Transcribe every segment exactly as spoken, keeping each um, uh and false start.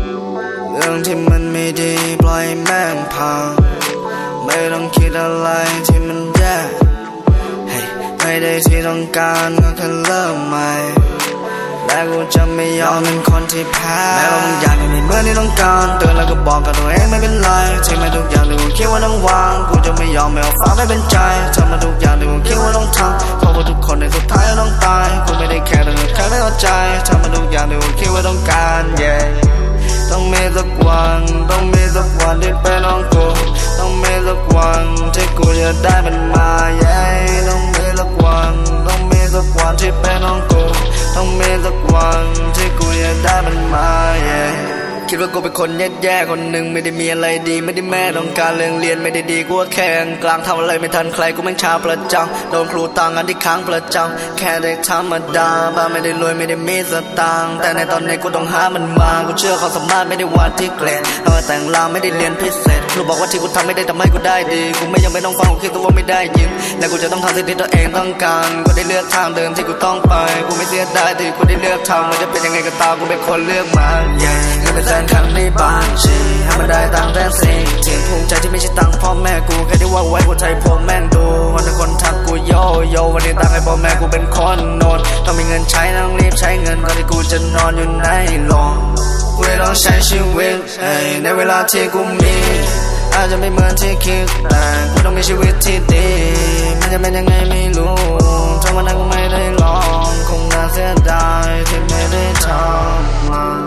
เรื่องที่มันไม่ดีปล่อยแม่งผ่านไม่ต้องคิดอะไรที่มันแย่ไม่ได้ที่ต้องการก็แค่เริ่มใหม่และกูจะไม่ยอมเป็นคนที่แพ้แม้ว่าบางอย่างยังไม่เหมือนที่ต้องการเตือนแล้วก็บอกกับตัวเองไม่เป็นไรที่ไม่ทุกอย่างที่กูคิดว่าต้องวางกูจะไม่ยอมไม่เอาฟ้าไม่เป็นใจทำมาทุกอย่างที่กูคิดว่าต้องทำเพราะว่าทุกคนในสุดท้ายต้องตายกูไม่ได้แค่แต่แค่ไม่เข้าใจทำมาทุกอย่างที่กูคิดว่าต้องการ yeah ต้องมีสักวันต้องมีสักวันที่เป็นของกูต้องมีสักวันที่กูจะได้มันมา yeah ต้องมีสักวันต้องมีสักวันที่เป็นของกูต้องมีสักวันที่กูจะได้มันมา yeah คิดว่ากูเป็นคนแย่ๆคนหนึ่งไม่ได้มีอะไรดีไม่ได้แม่ต้องการเรื่องเรียนไม่ได้ดีกูว่าแข่งกลางทำอะไรไม่ทันใครกูแม่งชาประจำโดนครูตางงานที่ค้างประจำแค่ได้ธรรมดาบ้าไม่ได้รวยไม่ได้มีสตางค์แต่ในตอนนี้กูต้องหามันมากูเชื่อความสามารถไม่ได้วาดที่เกรดเอาแต่งรามไม่ได้เรียนพิเศษครูบอกว่าที่กูทำไม่ได้ทำให้กูได้ดีกูไม่ยังไม่ต้องฟังกูคิดว่าไม่ได้ยินและกูจะต้องทำสิ่งที่ตัวเองต้องการกูได้เลือกทางเดิมที่กูต้องไปกูไม่เสียดายที่กูได้เลือกทำมันจะเป็นยังไงก็ตามกูเป็นคนเลือกมาเงินเป็นแสนครั้งในบ้านชีให้มันได้ตังค์แทนสิ่งที่ภูมิใจที่ไม่ใช่ตังค์พ่อแม่กูแค่ที่ว่าไว้หัวใจพวกแม่งดูวันนี้คนทักกูโยโย่วันนี้ตังค์ให้พ่อแม่กูเป็นคนโนนต้องมีเงินใช้ต้องรีบใช้เงินก่อนที่กูจะนอนอยู่ในโรงกูเลยต้องใช้ชีวิตในเวลาที่กูมีอาจจะไม่เหมือนที่คิดแต่กูต้องมีชีวิตที่ดีมันจะเป็นยังไงไม่รู้ถ้าวันนั้นกูไม่ได้ลองคงน่าเสียดายที่ไม่ได้ทำมัน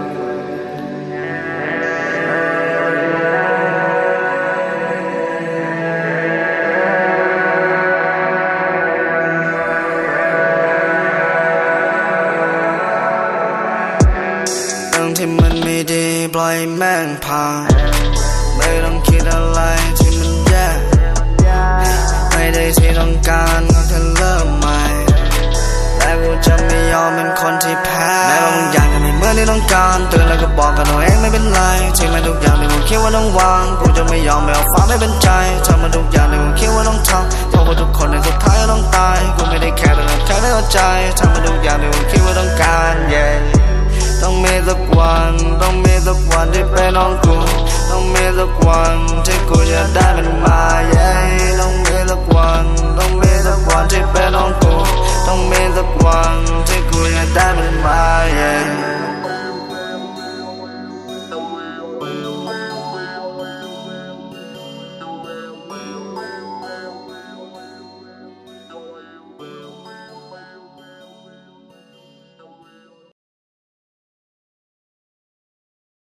ที่มันไม่ดีปล่อยแม่งผ่านไม่ต้องคิดอะไรที่มันแย่ไม่ได้ที่ต้องการก็แค่เริ่มใหม่และกูจะไม่ยอมเป็นคนที่แพ้แม้ว่าบางอย่างยังไม่เหมือนที่ต้องการเตือนแล้วก็บอกกับตัวเองไม่เป็นไรที่ไม่ทุกอย่างที่กูคิดว่าต้องวางกูจะไม่ยอมไม่เอาฟ้าไม่เป็นใจทำมาทุกอย่างที่กูคิดว่าต้องทำเพราะว่าทุกคนในสุดท้ายต้องตายกูไม่ได้แค่แต่แค่ไม่เข้าใจทำมาทุกอย่างที่กูคิดว่าต้องการ yeahต้องมีสักวันต้องมีสักวันที่เป็นของกูต้องมีสักวันที่กูจะได้มันมา yeah ต้องมีสักวันต้องมีสักวันที่เป็นของกูต้องมีสักวันที่กูจะได้มันมา yeah